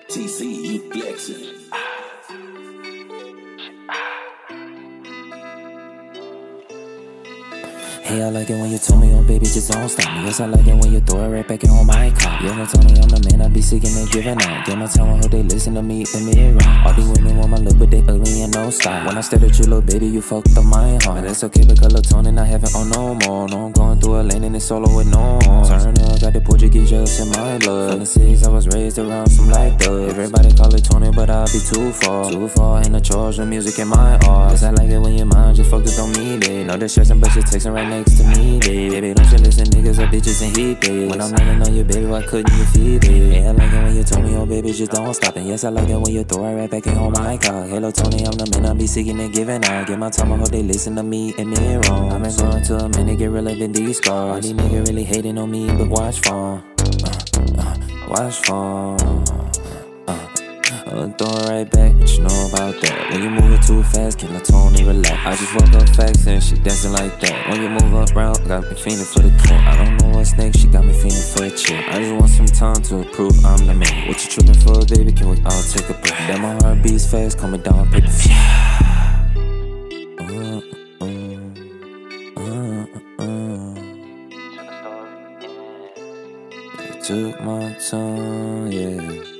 TC, you flexing. Hey, I like it when you told me, oh baby, just don't stop me. Yes, I like it when you throw it right back in on my car. You ever told me I'm the man, I be seeking and giving out. Get my time, I hope they listen to me, admit it wrong. All these women want my look, but they ugly and no style. When I stare at you, little baby, you fucked up my heart. But that's okay, because little Tony, I haven't on no more. No, I'm going through a lane and it's solo with no horns. Turn up, got the Portuguese jealous in my blood. From the cities, I was raised around some like thugs. Everybody call it 20, but I'll be too far. Too far in the charge, the music in my art. Yes, I like it when your mind just focused on me, babe. No distressing, but you're texting right next to me, babe. Baby, don't you listen, niggas or bitches and heat this. When I'm running on you, baby, why couldn't you feed it? Yeah, I like it when you told me, oh baby, just don't stop. And yes, I like it when you throw it right back in on my car. Hello, Tony, I'm the man, I be seeking and giving out. Get my time, I hope they listen to me, admit it wrong. I've been going to a minute, get realer than these scars. All these niggas really hating on me, but watch for watch for throw it right back, what you know about that? When you move it too fast, can I Tony relax? I just woke up facts and she dancing like that. When you move up round, got me feeling for the cat. I don't know what's next, she got me feeling for a chick. I just want some time to prove I'm the man. What you tripping for, baby? Can we all take a break? Damn, my heart beats fast, calm me down, paper fast. Took my time, yeah.